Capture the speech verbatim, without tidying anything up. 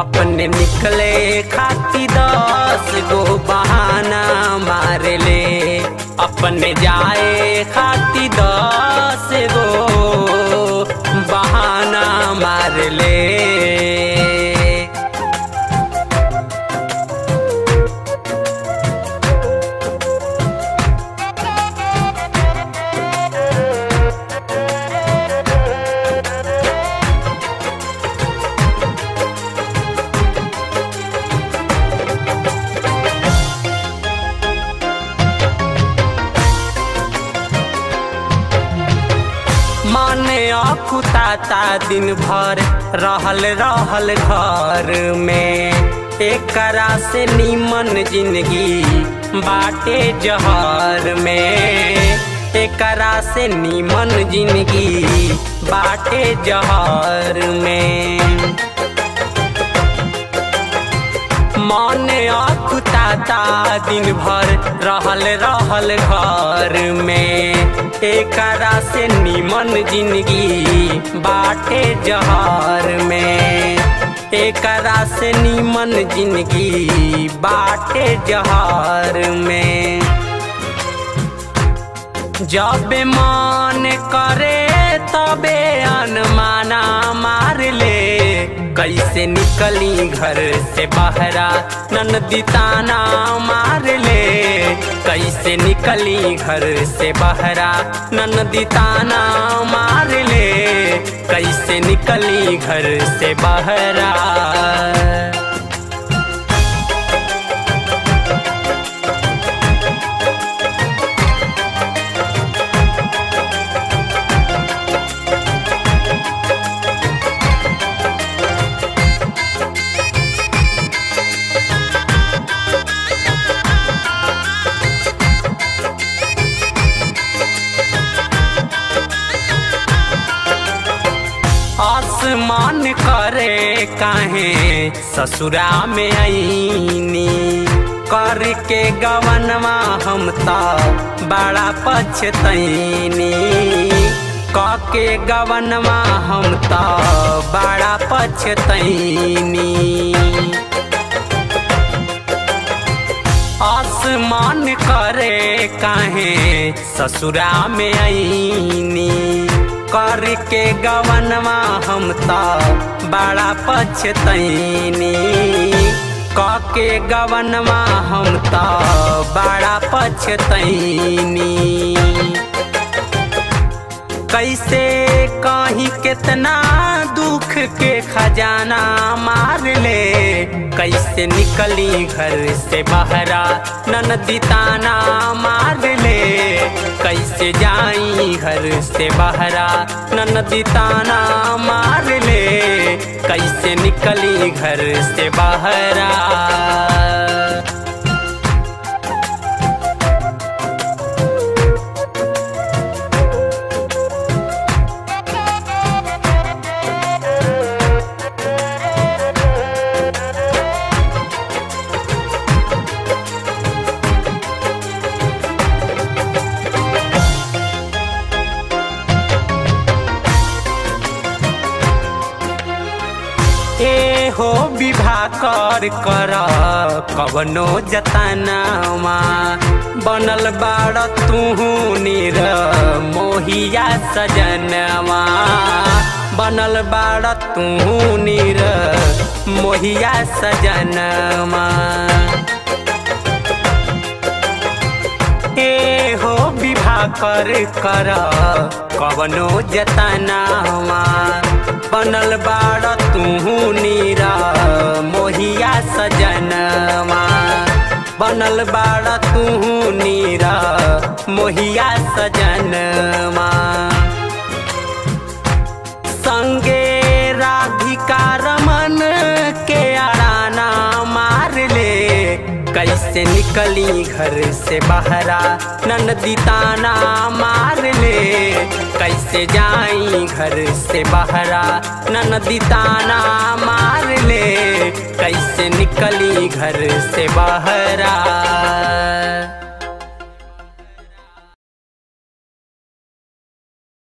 अपने निकले खाती दस गो बहाना मार ले, अपने जाए खाती दस गो बहाना मार ले। माने अकुताता दिन भर रहल रहल घर में, एकरा से नीमन जिंदगी बाटे जहर में, एकरा से नीमन जिंदगी बाटे जहर में। माने अकुताता दिन भर रहल रहल घर में, एकरा से नीमन जिंदगी बाटे जहर में, एकरा से नीमन जिंदगी बाटे जहर में। जब मन करे तबे अनमाना मार ले, कैसे निकली घर से बहरा ननदी ताना मार ले, कैसे निकली घर से बहरा ननदी ताना मार ले, कैसे निकली घर से बहरा। आसमान करे काहे ससुरा में आईनी, करके गवनवा हम तो बड़ा पछतैनी, कके गवनवा हम तो बड़ा पछतैनी। आसमान करे काहे ससुरा में आईनी, करके गवनवा हम तो बड़ा पछतैनी, कके गवनवा हम तो बड़ा पछतैनी। कैसे कहीं कितना दुख के खजाना मार ले, कैसे निकली घर से बहरा ननदी ताना मार ले, कैसे जाई घर से बहरा ननदी ताना मार ले, कैसे निकली घर से बहरा। ए हो विवाह कर कर कवनो जतनावा, बनल बाड़ तू निर मोहिया सजनवा, बनल बाड़ तू निर मोहिया सजनवा। ए हो विवाह कर कर कवनो जतनावा, बनल बाड़ तू नीरा मोहिया सजनवा, बनल बाड़ तू नीरा मोहिया सजनवा। संगे राधिका रमन के अड़ाना मार ले, कैसे निकली घर से बहरा ननदी ताना मार ले, कैसे जाई घर से बहरा ननदी ताना मार ले, कैसे निकली घर से बहरा।